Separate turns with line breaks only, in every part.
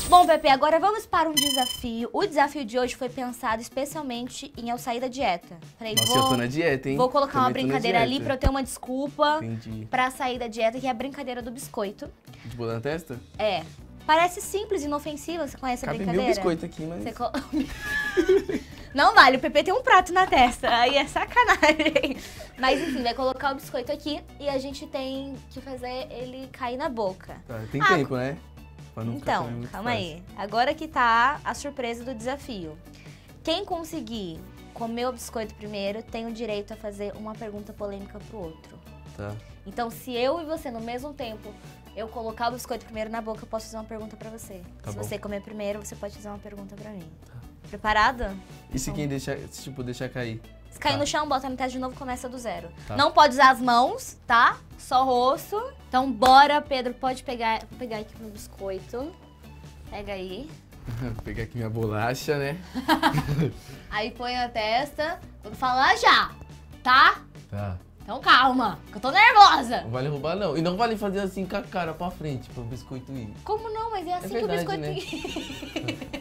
Bom, Pepe, agora vamos para um desafio. O desafio de hoje foi pensado especialmente em eu sair da dieta. Falei,
Nossa, eu tô na dieta, hein?
Vou colocar uma
Também tô na
brincadeira ali
dieta.
pra eu ter uma desculpa
Entendi.
pra sair da dieta, que é a brincadeira do biscoito.
De botar na testa?
É. Parece simples, inofensiva. Você conhece a
Cabe
brincadeira?
mil biscoitos aqui, mas...
Você Não vale, o Pepe tem um prato na testa, aí é sacanagem. Mas enfim, vai colocar o biscoito aqui e a gente tem que fazer ele cair na boca.
Tá, tem tempo, né? Pra não ficar
Então,
também muito
calma
fácil.
aí. Agora que tá a surpresa do desafio. Quem conseguir comer o biscoito primeiro tem o direito a fazer uma pergunta polêmica pro outro.
Tá.
Então, se eu e você, no mesmo tempo, eu colocar o biscoito primeiro na boca, eu posso fazer uma pergunta pra você.
Tá
se
bom.
você comer primeiro, você pode fazer uma pergunta pra mim. Preparado?
E se quem deixar, tipo, deixar cair?
Se cair
Tá.
no chão, bota no teste de novo, começa do zero.
Tá.
Não pode usar as mãos, tá? Só o rosto. Então, bora, Pedro, pode pegar. Vou pegar aqui meu biscoito. Pega aí.
Vou pegar aqui minha bolacha, né?
Aí põe a testa. Vou falar já, tá?
Tá.
Então calma, que eu tô nervosa.
Não vale roubar, não. E não vale fazer assim com a cara pra frente, pro biscoito ir.
Como não? Mas é assim
verdade,
que o
né?
biscoito...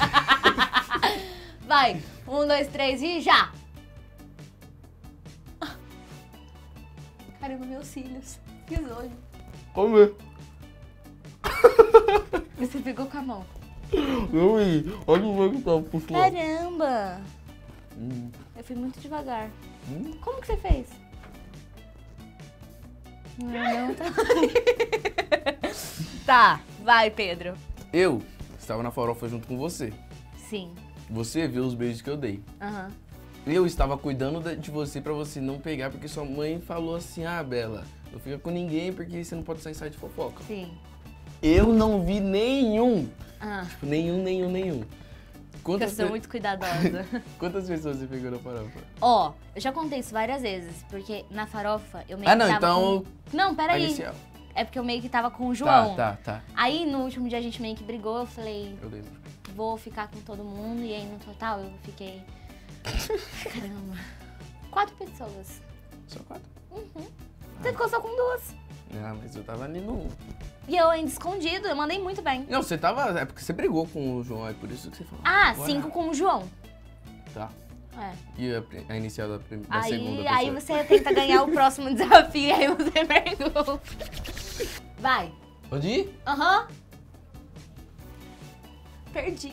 Vai, 1, 2, 3 e já! Caramba, meus cílios. Que olhos.
Come.
Você pegou com a mão.
Não, olha o que tá puxando.
Caramba! Eu fui muito devagar. Como que você fez? Não, tá. Tá, vai, Pedro.
Eu estava na farofa junto com você.
Sim.
Você viu os beijos que eu dei.
Aham.
Eu estava cuidando de você pra você não pegar, porque sua mãe falou assim, ah, Bela, não fica com ninguém porque você não pode sair em site de fofoca.
Sim.
Eu não vi nenhum.
Ah,
Tipo, nenhum.
porque eu sou muito cuidadosa.
Quantas pessoas você pegou na farofa?
Ó, eu já contei isso várias vezes, porque na farofa eu meio
Ah,
que
não,
tava
então...
com... Não,
A
peraí.
inicial.
É porque eu meio que tava com o João.
Tá.
Aí no último dia a gente meio que brigou, eu falei,
Eu lembro.
vou ficar com todo mundo. E aí no total eu fiquei... Caramba. 4 pessoas.
Só 4?
Você ficou só com 2.
Não, mas eu tava ali no...
E eu ainda escondido, eu mandei muito bem.
Não, você tava... É porque você brigou com o João, é por isso que você falou.
Ah,
Agora-
5 com o João.
Tá.
É.
E a inicial da segunda pessoa?
Aí você tenta ganhar o próximo desafio, aí você pergunta. Vai.
Pode ir?
Aham. Perdi.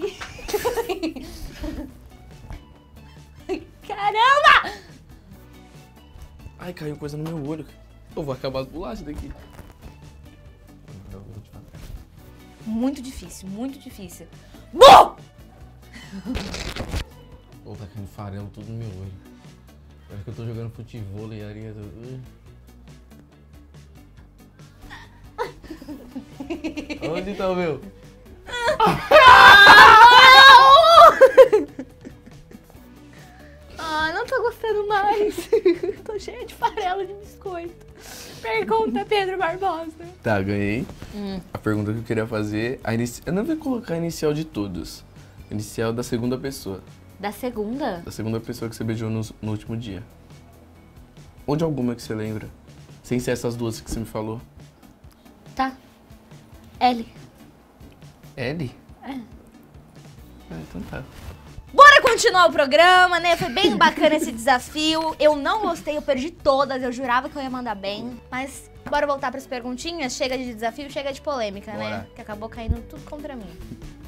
Caramba!
Ai, caiu coisa no meu olho. Eu vou acabar as bolachas daqui. Eu vou te falar.
Muito difícil, muito difícil. Bom!
Pô, tá caindo farelo tudo no meu olho. Parece que eu tô jogando futebol e areia. Onde tá o meu?
Ah, não tô gostando mais. Tô cheia de farelo de biscoito. Pergunta, Pedro Barbosa.
Tá, ganhei. A pergunta que eu queria fazer... Eu não vou colocar a inicial de todos. A inicial da segunda pessoa.
Da segunda?
Da segunda pessoa que você beijou no último dia. Ou de alguma que você lembra. Sem ser essas duas que você me falou.
Tá. L.
Ellie?
É.
Ah, então tá.
Bora continuar o programa, né? Foi bem bacana esse desafio. Eu não gostei, eu perdi todas. Eu jurava que eu ia mandar bem. Mas bora voltar pras perguntinhas. Chega de desafio, chega de polêmica, né?
Bora.
Que acabou caindo tudo contra mim.